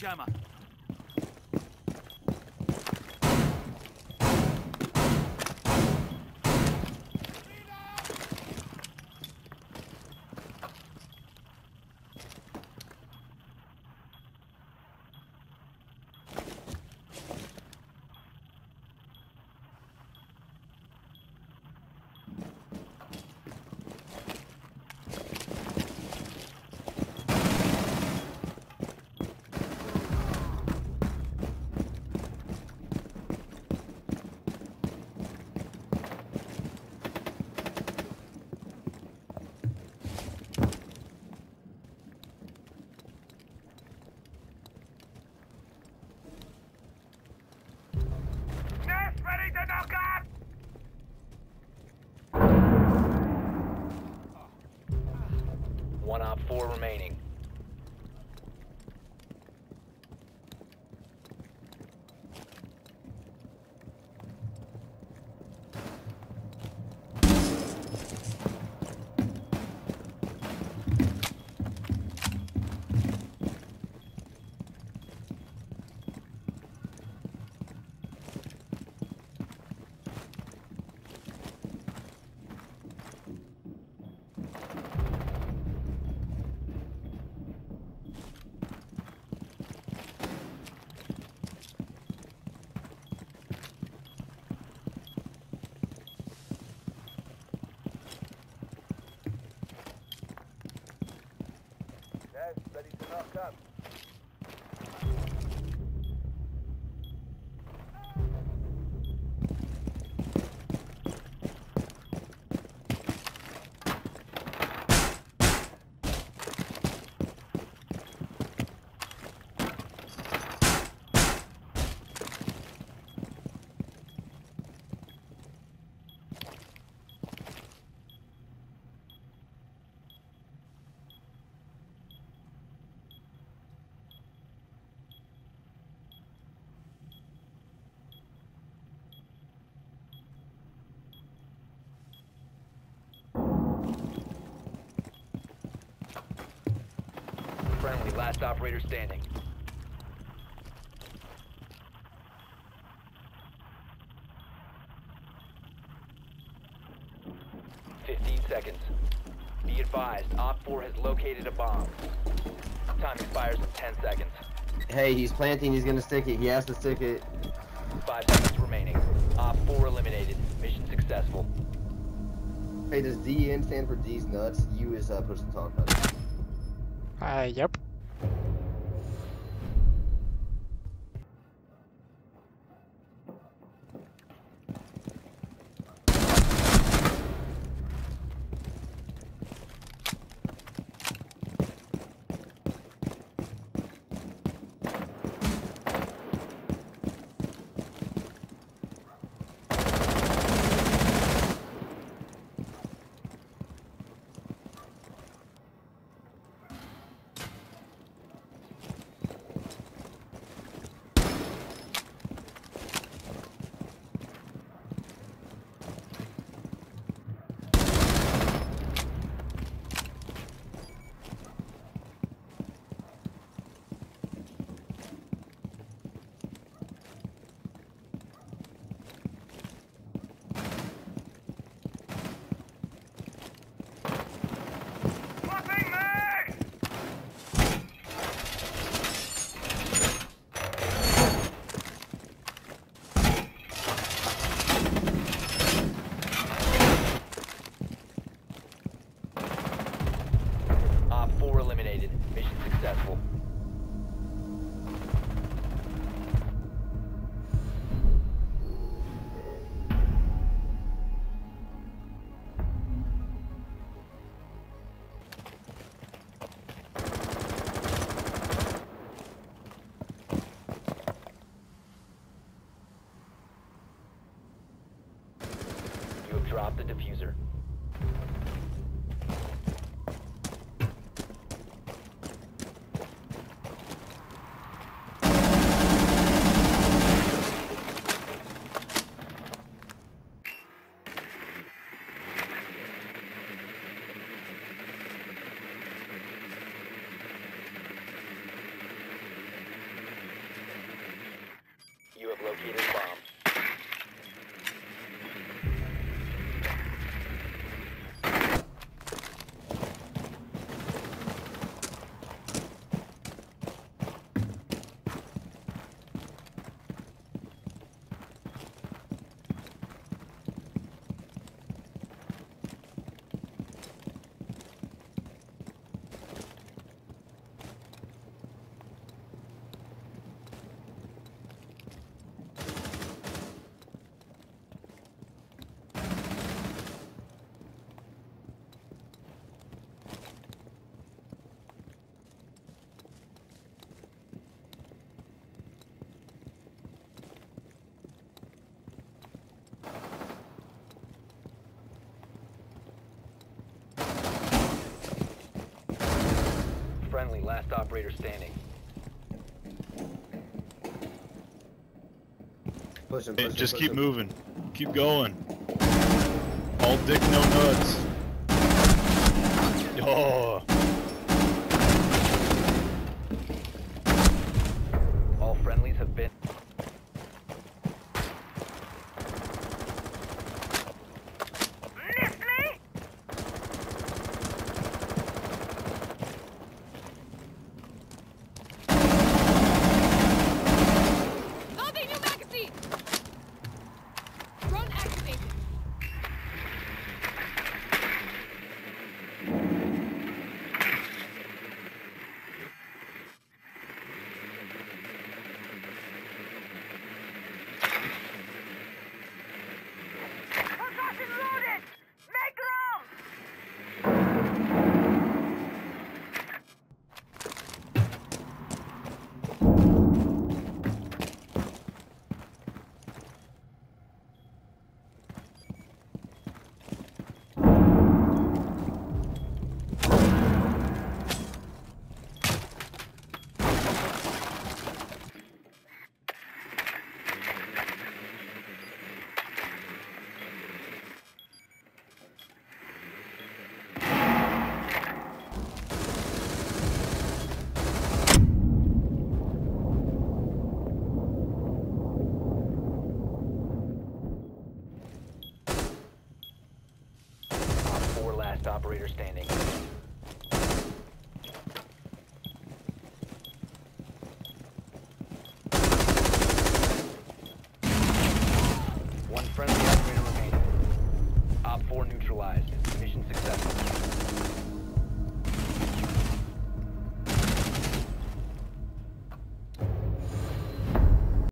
jammer. One op 4 remaining. Ready to knock up. Friendly, last operator standing. Seconds. Be advised, Op 4 has located a bomb. Time expires in 10 seconds. Hey, he's planting, he's gonna stick it. He has to stick it. 5 seconds remaining. Op 4 eliminated. Mission successful. Hey, does DN stand for D's nuts? U is push to talk about it. Yep. Op 4 eliminated. Mission successful. You have dropped the diffuser. Friendly, last operator standing. Push him, Hey, push him, just push keep him. moving. Keep going. All dick, no nuts. Oh.